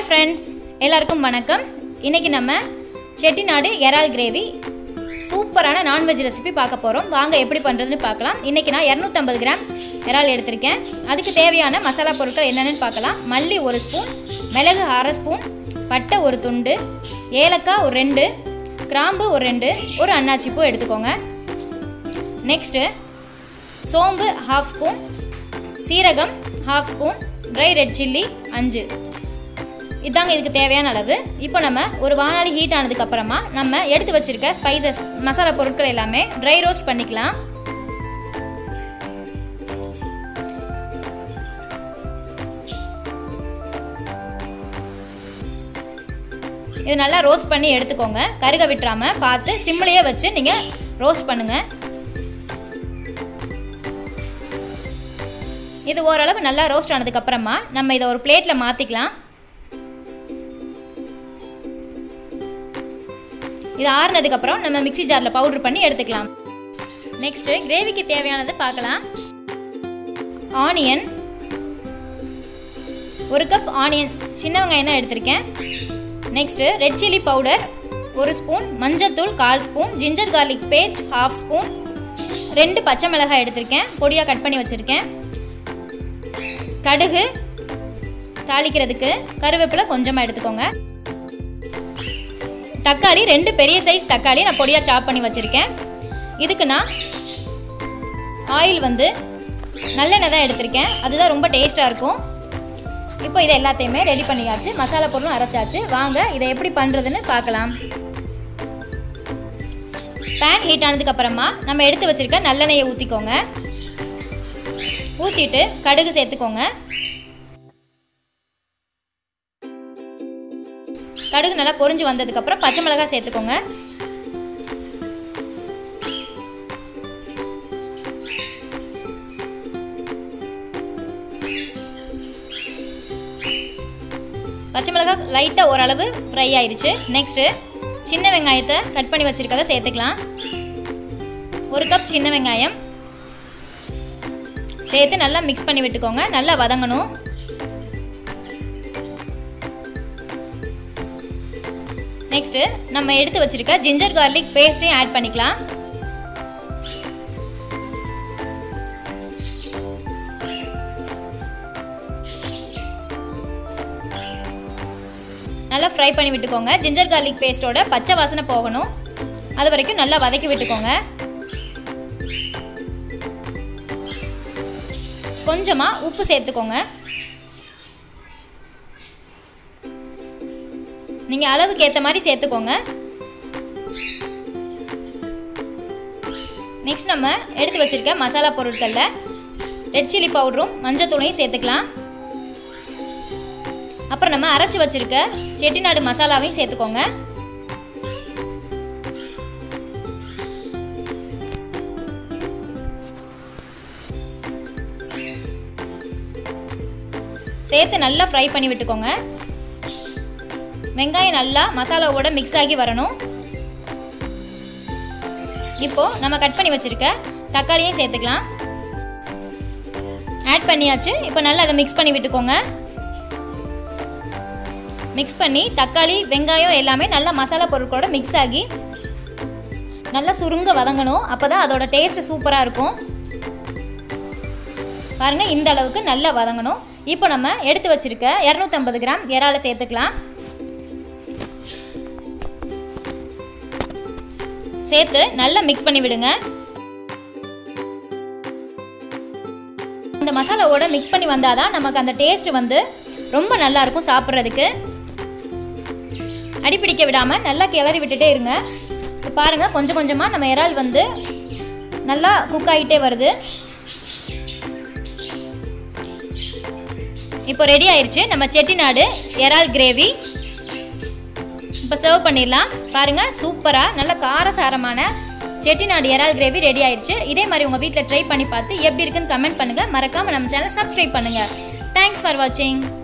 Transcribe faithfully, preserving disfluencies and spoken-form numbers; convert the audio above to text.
friends எல்லாருக்கும் வணக்கம் இன்னைக்கு நம்ம செட்டிநாடு இறால் கிரேவி சூப்பரான நான்வெஜ் ரெசிபி பார்க்க போறோம் வாங்க எப்படி பண்றதுன்னு பார்க்கலாம் இன்னைக்கு நான் இருநூற்று ஐம்பது கிராம் இறால் எடுத்துர்க்கேன் அதுக்கு தேவையான மசாலா பொருட்கள் என்னென்னு பார்க்கலாம் மல்லி ஒரு ஸ்பூன் மிளகு அரை ஸ்பூன் பட்டை ஒரு துண்டு ஏலக்காய் ஒரு ரெண்டு கிராம்பு ஒரு ரெண்டு ஒரு அன்னாச்சி பூ எடுத்துக்கோங்க நெக்ஸ்ட் சோம்பு half ஸ்பூன் சீரகம் half spoon dry red chilli அஞ்சு இதாங்க இதுக்கு தேவையான அளவு இப்போ நம்ம ஒரு வாணலி ஹீட் ஆனதுக்கு அப்புறமா நம்ம எடுத்து வச்சிருக்க ஸ்பைசஸ் மசாலா பொருட்கள் எல்லாமே ட்ரை ரோஸ்ட் பண்ணிக்கலாம் இது நல்லா ரோஸ்ட் பண்ணி எடுத்துக்கோங்க கருக விட்டுறாம பார்த்து சிம்லயே வச்சு நீங்க ரோஸ்ட் பண்ணுங்க இது ஓரளவு நல்லா ரோஸ்ட் ஆனதுக்கு அப்புறமா நம்ம இத ஒரு பிளேட்ல மாத்திக்கலாம் இது ஆறுனதுக்கு அப்புறம் நம்ம மிக்ஸி ஜார்ல பவுடர் பண்ணி எடுத்துக்கலாம் நெக்ஸ்ட் கிரேவிக்கு தேவையானது பார்க்கலாம் ஆனியன் ஒரு கப் ஆனியன் சின்ன வெங்காயம் தான் எடுத்துர்க்கேன் நெக்ஸ்ட் ரெட் சில்லி பவுடர் ஒரு ஸ்பூன் மஞ்சள் தூள் கால் spoon ginger garlic paste half spoon ரெண்டு பச்சை மிளகாய் எடுத்துர்க்கேன் பொடியா கட் பண்ணி வச்சிருக்கேன் கடுகு தாளிக்கிறதுக்கு கருவேப்பிலை கொஞ்சமா எடுத்துக்கோங்க தக்காளி ரெண்டு பெரிய சைஸ் தக்காளி நான் பொடியா சாப் பண்ணி வச்சிருக்கேன் இதுக்கு நான் ஆயில் வந்து நல்லெண்ணெய் தான் எடுத்துர்க்கேன் அதுதான் ரொம்ப டேஸ்டா இருக்கும் இப்போ இத எல்லாத்தையுமே ரெடி பண்ணியாச்சு மசாலா பொருளும் அரைச்சாச்சு வாங்க இத எப்படி பண்றதுன்னு பார்க்கலாம் pan ஹீட் ஆனதுக்கு அப்புறமா நம்ம எடுத்து வச்சிருக்க நல்லெண்ணெயை ஊத்திக்கோங்க ஊத்திட்டு கடுகு சேர்த்துக்கோங்க கடுகு நல்லா பொரிஞ்சு வந்ததுக்கு அப்புறம் பச்சை மிளகாய் சேர்த்துக்கோங்க பச்சை மிளகாய் லைட்டா ஓரளவு ஃப்ரை ஆயிருச்சு நெக்ஸ்ட் சின்ன வெங்காயத்தை கட் பண்ணி வச்சிருக்கத சேர்த்துக்கலாம் ஒரு கப் சின்ன வெங்காயம் சேர்த்து நல்லா மிக்ஸ் பண்ணி விட்டுக்கோங்க நல்லா வதங்கணும் நெக்ஸ்ட் நம்ம எடுத்து வச்சிருக்க ஜிஞ்சர் garlic பேஸ்டையும் ஆட் பண்ணிக்கலாம் நல்லா ஃப்ரை பண்ணி விட்டுக்கோங்க ஜிஞ்சர் garlic பேஸ்டோட பச்சை வாசனை போகணும் அது வரைக்கும் நல்லா வதக்கி விட்டுக்கோங்க கொஞ்சமா உப்பு சேர்த்துக்கோங்க நீங்க அளவுக்கு ஏத்த மாதிரி சேர்த்துக்கோங்க நெக்ஸ்ட் நம்ம எடுத்து வச்சிருக்க மசாலா பொருட்கள்ல ரெட் சில்லி பவுடரும் மஞ்சள் தூளையும் சேர்த்துக்கலாம் அப்புறம் நம்ம அரைச்சு வச்சிருக்க செட்டிநாடு மசாலாவையும் சேர்த்துக்கோங்க சேர்த்து நல்லா ஃப்ரை பண்ணி விட்டுக்கோங்க வெங்காயம் நல்லா மசாலாவோட மிக்ஸ் ஆகி வரணும் இப்போ நம்ம கட் பண்ணி வச்சிருக்க தக்காளியை சேர்த்துக்கலாம் ஆட் பண்ணியாச்சு இப்போ நல்லா அதை மிக்ஸ் பண்ணி விட்டுக்கோங்க மிக்ஸ் பண்ணி தக்காளி வெங்காயம் எல்லாமே நல்லா மசாலா பொருட்களோட மிக்ஸ் ஆகி நல்லா சுருங்க வதங்கணும் அப்பதான் அதோட டேஸ்ட் சூப்பரா இருக்கும் பாருங்க இந்த அளவுக்கு நல்லா வதங்கணும் இப்போ நம்ம எடுத்து வச்சிருக்க இருநூற்று ஐம்பது கிராம் இறாலை சேர்த்துக்கலாம் சேர்த்து நல்லா மிக்ஸ் பண்ணி விடுங்க இந்த மசாலாவோட மிக்ஸ் பண்ணி வந்தாதான் நமக்கு அந்த டேஸ்ட் வந்து ரொம்ப நல்லா இருக்கும் சாப்பிட்றதுக்கு அடிப்பிடிக்க விடாம நல்லா கிளறி விட்டுட்டே இருங்க பாருங்க கொஞ்சம் கொஞ்சமா நம்ம இறால் வந்து நல்லா குக் ஆகிட்டே வருது இப்போ ரெடி ஆயிருச்சு நம்ம செட்டிநாடு இறால் கிரேவி இப்போ சர்வ் பண்ணிடலாம் பாருங்க சூப்பரா நல்ல காரசாரமான செட்டிநாடு இறால் கிரேவி ரெடி ஆயிருச்சு இதே மாதிரி உங்க வீட்ல ட்ரை பண்ணி பார்த்து எப்படி இருக்குன்னு கமெண்ட் பண்ணுங்க மறக்காம நம்ம சேனலை சப்ஸ்கிரைப் பண்ணுங்க தேங்க்ஸ் ஃபார் வாட்சிங்